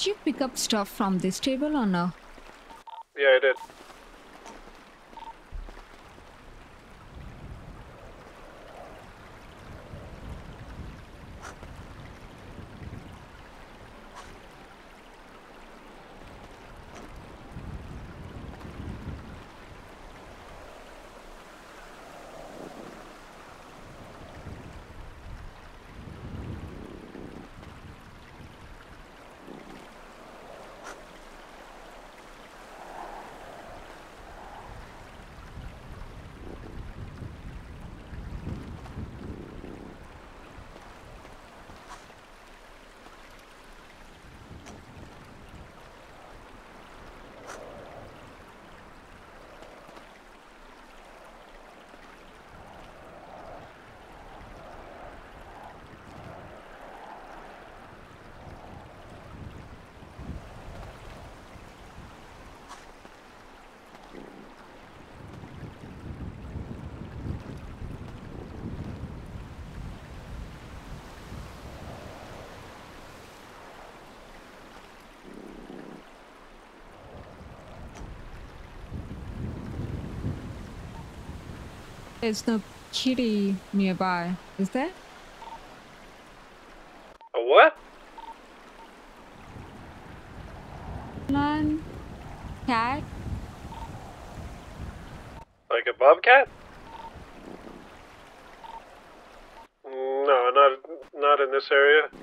Did you pick up stuff from this table or no? Yeah, I did. There's no kitty nearby, is there? A what? Lion? Cat? Like a bobcat? No, not in this area.